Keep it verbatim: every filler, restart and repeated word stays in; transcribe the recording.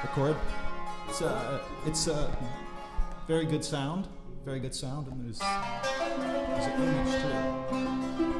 the chord. It's a uh, it's a uh, very good sound, very good sound, and there's there's an image too.